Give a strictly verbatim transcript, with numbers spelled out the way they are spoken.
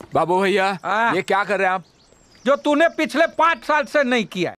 बाबू भैया, हाँ। ये क्या कर रहे हैं आप? जो तूने पिछले पाँच साल से नहीं किया है।